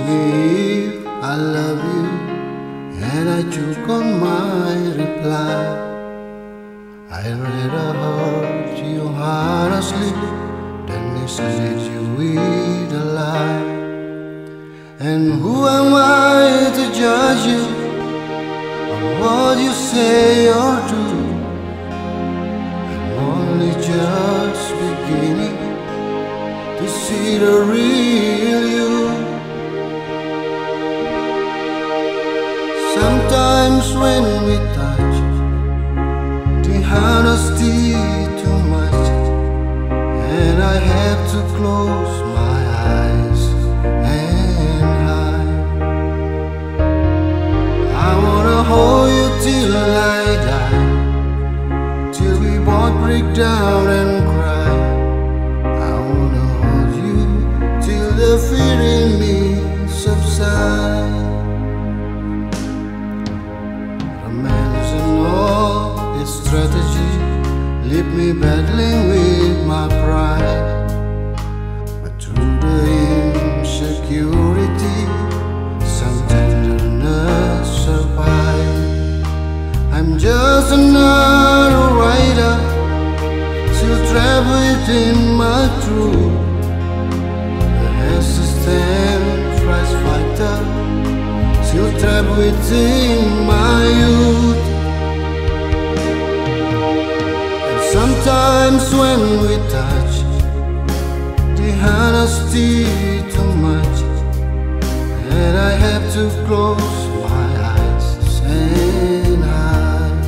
me if I love you, and I choke on my reply. I'd rather hurt you honestly than mislead you with a lie. And who am I to judge you on what you say or do? I'm only just beginning to see the real you. Sometimes when we touch, the honesty too much, and I have to close my eyes and hide. I wanna hold you till I die, till we both break down and cry. I wanna hold you till the fear in me subsides. Strategy leave me battling with my pride, but through the insecurity some tenderness survive. I'm just another rider, still trapped within my truth, a hesitant prize fighter, still trapped within my youth. Sometimes when we touch, the honesty too much, and I have to close my eyes and hide.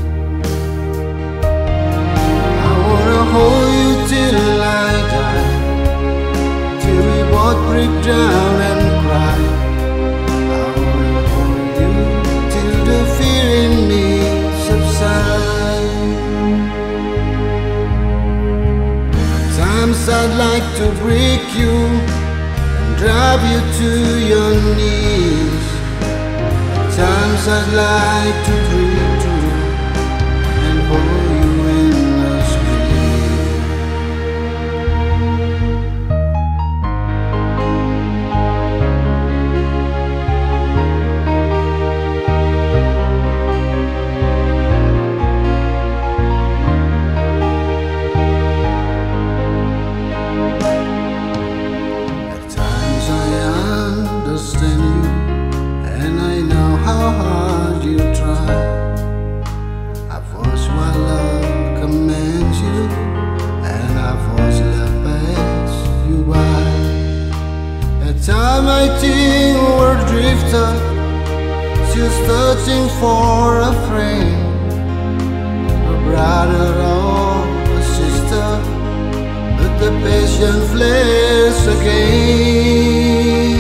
I wanna hold you till I die, till we both break down and cry. I wanna hold you till the fear in me subsides. I'd like to break you and drive you to your knees. At times I'd like to dream too and hold you endlessly. How hard you try, I've watched my love command you, and I've watched love pass you by. At times I think we're drifter, still searching for a friend, a brother or a sister, but the passion flares again.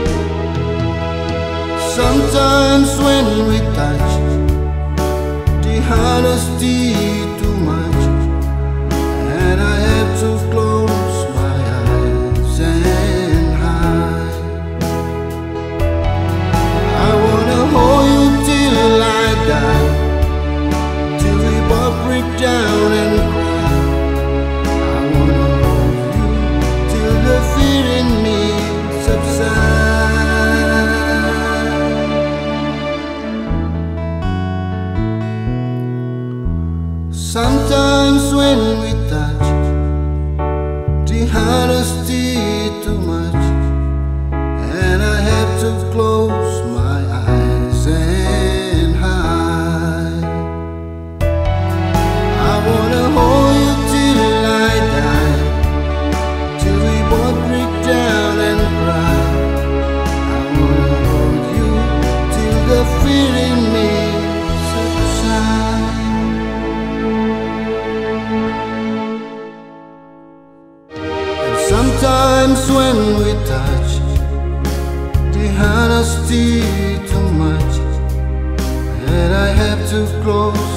Sometimes when we touch, the honesty too much, and I have to close my eyes and hide. I wanna hold you till I die, till we both break down and cry. I wanna hold you till the fear in me subsides. Sometimes when we touch, the honesty too much, and I have to close my eyes and hide. I wanna hold you till I die, till we both break down and cry. I wanna hold you till the fear in me subsides. Sometimes when we touch, the honesty too much, and I have to close